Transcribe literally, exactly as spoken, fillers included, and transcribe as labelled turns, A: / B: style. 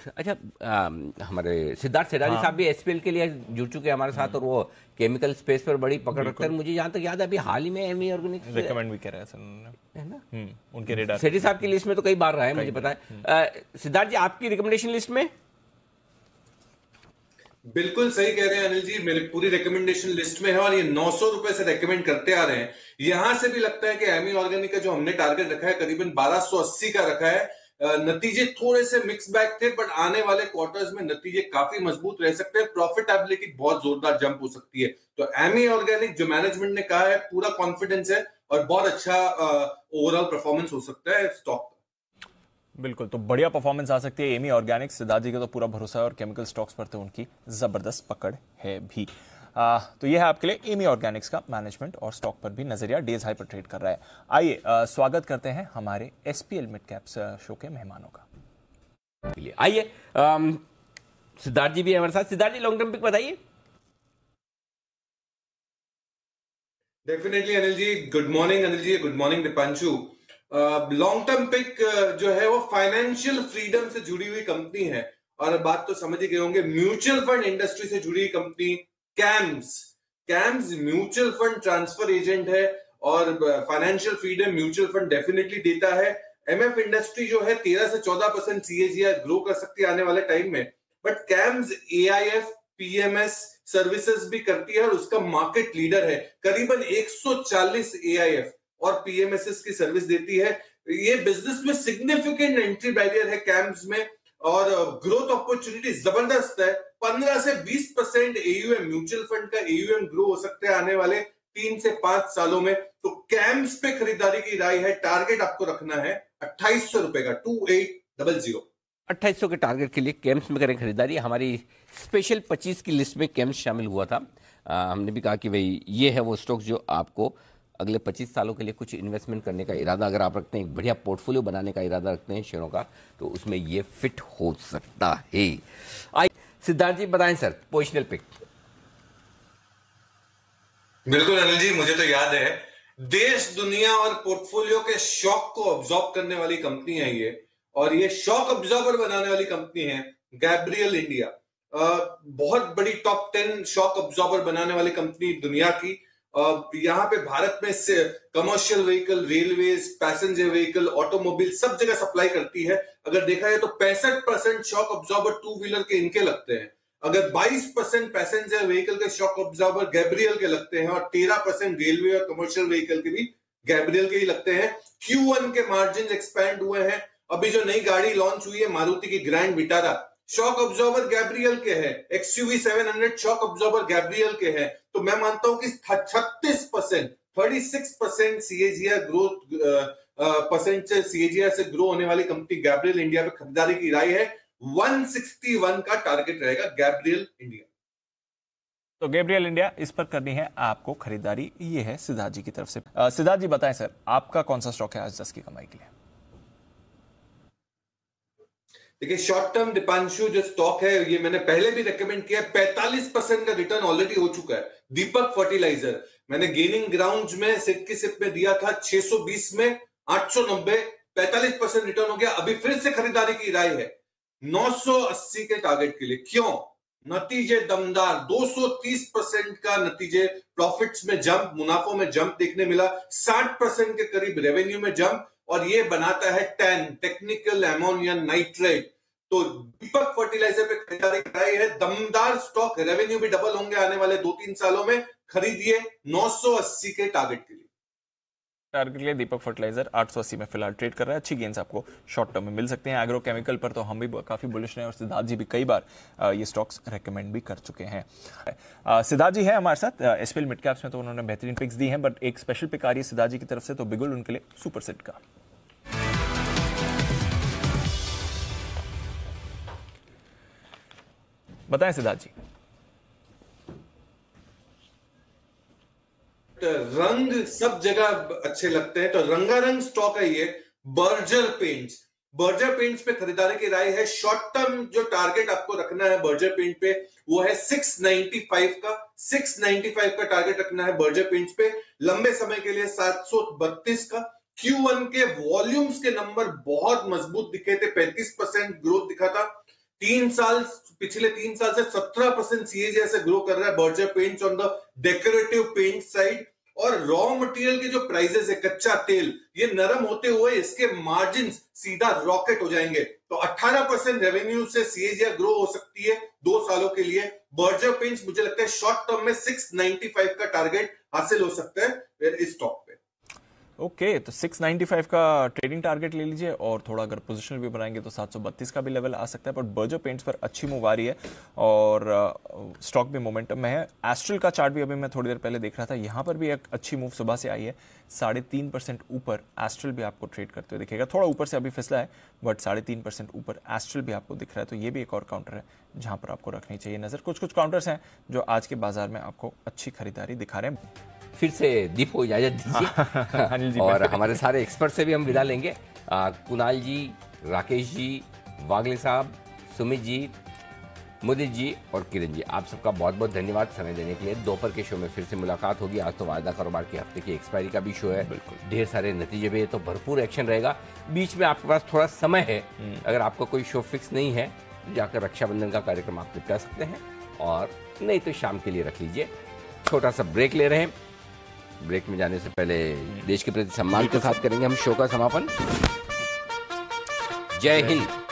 A: अच्छा, अम, हमारे सिद्धार्थ सेठानी
B: हाँ।
A: साहब भी एसपीएल के लिए जुड़ चुके हैं हमारे साथ, और वो केमिकल स्पेस पर बड़ी पकड़ रखते हैं। मुझे यहाँ तक याद है अभी हाल ही में एमी ऑर्गेनिक्स
B: रिकमेंड भी कह रहे हैं सर उन्होंने,
A: है ना,
B: हम्म उनके रेडार
A: सेठी साहब की लिस्ट में तो कई बार रहा है, मुझे पता है। अ, सिद्धार्थ जी, आपकी रिकमेंडेशन लिस्ट में?
C: बिल्कुल सही कह रहे हैं अनिल जी, मेरी पूरी रिकमेंडेशन लिस्ट में है और ये नौ सौ रुपए से रेकमेंड करते आ रहे हैं। यहां से भी लगता है कि एमी ऑर्गेनिक का जो हमने टारगेट रखा है करीबन बारह सौ अस्सी का रखा है। अ, नतीजे थोड़े से मिक्स बैग थे, बट आने वाले क्वार्टर्स में नतीजे काफी मजबूत रह सकते हैं, प्रॉफिटेबिलिटी बहुत जोरदार जंप हो सकती है। तो एमी ऑर्गेनिक जो मैनेजमेंट ने कहा है, पूरा कॉन्फिडेंस है और बहुत अच्छा ओवरऑल परफॉर्मेंस हो सकता है स्टॉक।
B: बिल्कुल, तो बढ़िया परफॉर्मेंस आ सकती है एमी ऑर्गेनिक्स। सिद्धार्थ जी का तो पूरा भरोसा है और केमिकल स्टॉक्स पर तो उनकी जबरदस्त पकड़ है भी। आ, तो यह है आपके लिए एमी ऑर्गेनिक्स का मैनेजमेंट और स्टॉक पर भी नजरिया, डेज हाई पर ट्रेड कर रहा है। आइए आ, स्वागत करते हैं हमारे एसपीएल मिड कैप्स शो के मेहमानों का।
A: आइए, अम, सिद्धार्थ जी भी है हमारे साथ। Siddharth ji, long term pick बताइए।
C: Definitely Anil ji, good morning Anil ji, good morning Deepanshu. Long term pick जो है वो फाइनेंशियल फ्रीडम से जुड़ी हुई कंपनी है, और बात तो समझ ही गए होंगे, म्यूचुअल फंड इंडस्ट्री से जुड़ी company CAMS. CAMS mutual fund transfer agent है और financial freedom mutual fund definitely देता है। एमएफ इंडस्ट्री जो है तेरह से चौदह परसेंट सीएजीआर ग्रो कर सकती है आने वाले टाइम में, but CAMS AIF PMS services भी करती है और उसका मार्केट लीडर है। करीबन एक सौ चालीस एआईएफ और पीएमएसएस की सर्विस देती है। ये बिजनेस में सिग्निफिकेंट एंट्री बैरियर है कैम्स में, और ग्रोथ अपॉर्चुनिटी जबरदस्त है। पंद्रह से बीस परसेंट एयूएम, म्यूचुअल फंड का एयूएम ग्रो हो सकते हैं आने वाले तीन से पांच सालों में। तो कैम्स पे खरीदारी की राय है। टारगेट आपको रखना है अट्ठाईस सौ रुपए का, टू एट डबल जीरो
A: अट्ठाईस सौ के टारगेट के लिए कैम्स में करें खरीदारी। हमारी स्पेशल पच्चीस की लिस्ट में कैम्स शामिल हुआ था। आ, हमने भी कहा कि भाई ये है वो स्टॉक जो आपको अगले पच्चीस सालों के लिए कुछ इन्वेस्टमेंट करने का इरादा अगर आप रखते हैं, एक बढ़िया पोर्टफोलियो बनाने का इरादा रखते हैं शेयरों का, तो उसमें ये फिट हो सकता है। आई सिद्धार्थ जी बताएं सर, पोजिशनल पिक।
C: बिल्कुल अनिल जी, मुझे तो याद है, देश दुनिया और पोर्टफोलियो के शॉक को ऑब्जॉर्व करने वाली कंपनी है ये, और ये शॉक ऑब्जॉर्वर बनाने वाली कंपनी है गैब्रियल इंडिया। बहुत बड़ी टॉप टेन शॉक ऑब्जॉर्वर बनाने वाली कंपनी दुनिया की। यहाँ पे भारत में से commercial vehicle, railways, passenger vehicle, automobile सब जगह सप्लाई करती है। अगर देखा जाए तो पैंसठ percent shock absorber two wheeler के इनके लगते हैं। अगर बाईस परसेंट पैसेंजर व्हीकल के शॉक ऑब्जॉर्बर गैब्रियल के लगते हैं, और तेरह परसेंट रेलवे और कमर्शियल व्हीकल के भी गैब्रियल के ही लगते हैं। क्यू वन के मार्जिन एक्सपैंड हुए हैं। अभी जो नई गाड़ी लॉन्च हुई है मारुति की grand Vitara, shock absorber Gabriel के है। XUV seven hundred shock absorber Gabriel के है। तो मैं मानता हूं कि छत्तीस परसेंट छत्तीस परसेंट सीएजीआर ग्रोथ परसेंट से सीएजीआर से ग्रो होने वाली कंपनी गैब्रियल इंडिया पे खरीदारी की राय है। एक सौ इकसठ का टारगेट रहेगा गैब्रियल इंडिया।
B: तो गैब्रियल इंडिया, इस पर करनी है आपको खरीदारी। ये है सिद्धार्थ जी की तरफ से। सिद्धार्थ जी बताएं सर, आपका कौन सा स्टॉक है आज दस की कमाई के लिए?
C: देखिए, शॉर्ट टर्म दीपांशु जो स्टॉक है, ये मैंने पहले भी रेकमेंड किया है। पैंतालीस परसेंट का रिटर्न ऑलरेडी हो चुका है। दीपक फर्टिलाइजर मैंने गेनिंग ग्राउंड में सिप की सिप में दिया था छह सौ बीस में, आठ सौ नब्बे, पैंतालीस परसेंट रिटर्न हो गया। अभी फिर से खरीदारी की राय है नौ सौ अस्सी के टारगेट के लिए। क्यों? नतीजे दमदार, दो सौ तीस परसेंट का नतीजे, प्रॉफिट्स में जंप, मुनाफों में जंप देखने मिला, साठ परसेंट के करीब रेवेन्यू में जंप, और ये बनाता है टैन, टेक्निकल एमोनिया नाइट्रेट। तो दीपक फर्टिलाइजर पे खरीदारी कराई है। दमदार स्टॉक, रेवेन्यू भी डबल होंगे आने वाले दो तीन सालों में। खरीदिए नौ सौ अस्सी के टारगेट के लिए।
B: टारगेट के लिए दीपक फर्टिलाइजर आठ सौ अस्सी में फिलहाल ट्रेड कर रहा है। अच्छी गेंस आपको शॉर्ट टर्म में मिल सकते हैं। एग्रो केमिकल पर तो हम भी काफी बुलिश हैं और सिद्धार्थ जी भी कई बार ये स्टॉक्स रेकमेंड भी कर चुके हैं। सिद्धार्थ जी है हमारे साथ एसपीएल मिड कैप्स में, तो उन्होंने बेहतरीन पिक्स दी हैं, बट एक स्पेशल पिक आ रही है सिद्धार्थ जी की तरफ से, तो बिगुल उनके लिए सुपर सेट का। बताएं सिद्धार्थ जी।
C: रंग सब जगह अच्छे लगते हैं, तो रंगारंग स्टॉक है ये बर्जर पेंट्स। बर्जर पेंट्स पे खरीदारी की राय है। शॉर्ट टर्म जो टारगेट आपको रखना है बर्जर पेंट पे, वो है छह सौ पचानवे का। छह सौ पचानवे का टारगेट रखना है बर्जर पेंट्स पे। लंबे समय के लिए सात सौ बत्तीस का। क्यू वन के वॉल्यूम्स के नंबर बहुत मजबूत दिखे थे, पैंतीस परसेंट ग्रोथ दिखा था। तीन साल पिछले तीन साल से सत्रह परसेंट सीएजी से ग्रो कर रहा है Berger paints on the decorative paint side. और रॉ मटेरियल के जो प्राइसेस है, कच्चा तेल, ये नरम होते हुए इसके मार्जिन सीधा रॉकेट हो जाएंगे। तो अठारह परसेंट रेवेन्यू से सीएजीआर ग्रो हो सकती है दो सालों के लिए। बर्जर पेंट्स मुझे लगता है शॉर्ट टर्म में छह सौ पचानवे का टारगेट हासिल हो सकता है इस स्टॉक पे।
B: ओके okay, तो छह सौ पचानवे का ट्रेडिंग टारगेट ले लीजिए और थोड़ा अगर पोजीशनल भी बनाएंगे तो सात सौ बत्तीस का भी लेवल आ सकता है। बट बर्जर पेंट्स पर अच्छी मूव आ रही है और स्टॉक भी मोमेंटम में है। एस्ट्रल का चार्ट भी अभी मैं थोड़ी देर पहले देख रहा था, यहाँ पर भी एक अच्छी मूव सुबह से आई है। साढ़े तीन परसेंट ऊपर एस्ट्रल भी आपको ट्रेड करते हुए दिखेगा। थोड़ा ऊपर से अभी फिसला है बट साढ़े तीन परसेंट ऊपर एस्ट्रल भी आपको दिख रहा है। तो ये भी एक और काउंटर है जहाँ पर आपको रखनी चाहिए नजर। कुछ कुछ काउंटर्स हैं जो आज के बाजार में आपको अच्छी खरीदारी दिखा रहे हैं।
A: फिर से दीप को इजाजत दीजिए
B: अनिल जी
A: और हमारे सारे एक्सपर्ट से भी हम विदा लेंगे। आ, कुणाल जी, राकेश जी, वागले साहब, सुमित जी, मुदित जी और किरण जी, आप सबका बहुत बहुत धन्यवाद समय देने के लिए। दोपहर के शो में फिर से मुलाकात होगी। आज तो वायदा कारोबार के हफ्ते की एक्सपायरी का भी शो है, बिल्कुल ढेर सारे नतीजे भी है, तो भरपूर एक्शन रहेगा। बीच में आपके पास थोड़ा समय है, अगर आपका कोई शो फिक्स नहीं है जाकर रक्षाबंधन का कार्यक्रम आप निपटा सकते हैं, और नहीं तो शाम के लिए रख लीजिए। छोटा सा ब्रेक ले रहे हैं। ब्रेक में जाने से पहले देश के प्रति सम्मान के साथ करेंगे हम शो का समापन। जय हिंद।